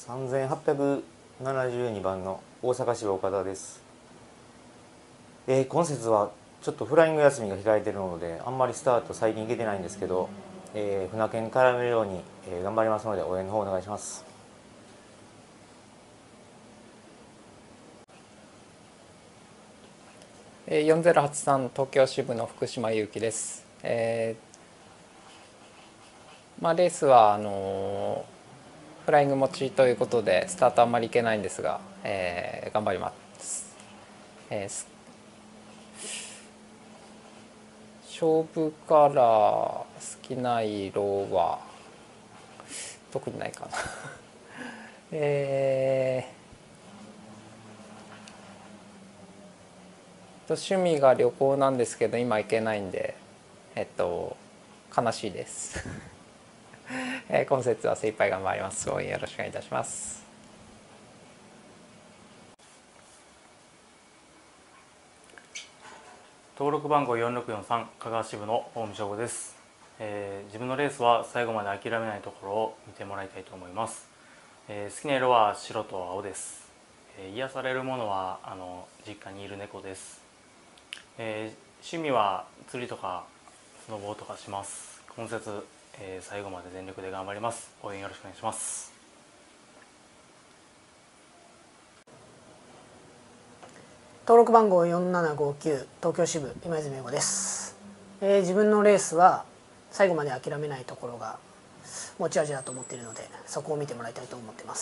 3872番の大阪市岡田です。今節はちょっとフライング休みが控えているのであんまりスタート最近行けてないんですけど、船券絡めるように、頑張りますので応援の方お願いします。 4083東京支部の福島祐希です。レースはフライング持ちということでスタートあんまりいけないんですが、頑張ります。勝負から好きな色は特にないかな趣味が旅行なんですけど今行けないんで悲しいです今節は精一杯頑張ります。応援よろしくお願いいたします。 登録番号4643香川支部の大見翔吾です。自分のレースは最後まで諦めないところを見てもらいたいと思います。好きな色は白と青です。癒されるものは実家にいる猫です。趣味は釣りとかスノボーとかします。今節、最後まで全力で頑張ります。応援よろしくお願いします。 登録番号4759東京支部今泉英吾です。自分のレースは最後まで諦めないところが持ち味だと思っているのでそこを見てもらいたいと思っています。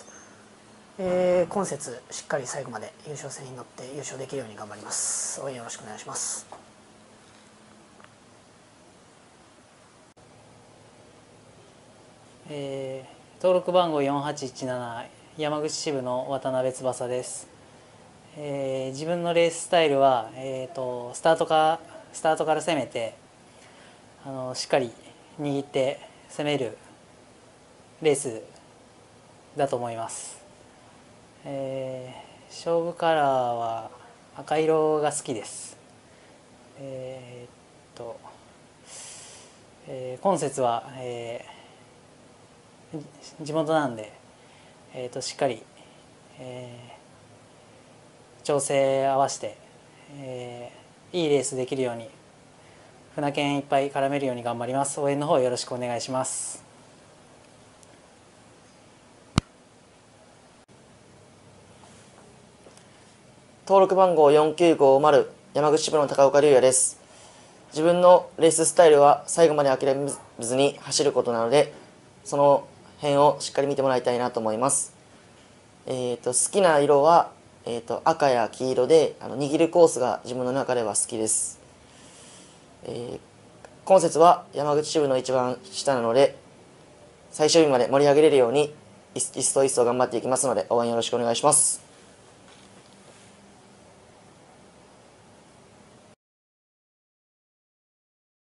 今節しっかり最後まで優勝戦に乗って優勝できるように頑張ります。応援よろしくお願いします。 登録番号4817山口支部の渡辺翼です。自分のレーススタイルは、スタートから攻めてしっかり握って攻めるレースだと思います。勝負カラーは赤色が好きです。今節は、地元なんで、しっかり、調整合わせて、いいレースできるように船券いっぱい絡めるように頑張ります。応援の方よろしくお願いします。 登録番号4950山口支部の高岡龍也です。自分のレーススタイルは最後まで諦めずに走ることなのでその辺をしっかり見てもらいたいなと思います。好きな色は、赤や黄色で握るコースが自分の中では好きです。今節は山口支部の一番下なので最終日まで盛り上げれるように一層頑張っていきますので応援よろしくお願いします。